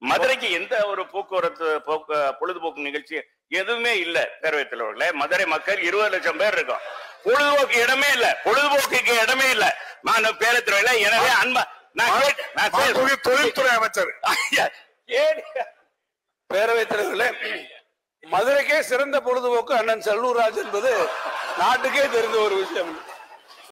மதுரைக்கு எந்த ஒரு போக்குவரத்து பொழுதுபோக்கு நிகழ்ச்சி எதுவுமே இல்ல பேரவைத் தலைவர்களே. மதுரை மக்கள் 20 லட்சம் பேர் இருக்கும். பொழுதுபோக்கு இடமே இல்ல, பொழுதுபோக்குக்கு இடமே இல்ல பேரவைத் தலைவர்களே. எனவே அன்பா தொழில்துறை அமைச்சர் பேரவைத் தலைவர்களே, மதுரைக்கே சிறந்த பொழுதுபோக்கு அண்ணன் செல்லூர் ராஜ் என்பது நாட்டுக்கே தெரிந்த ஒரு விஷயம்.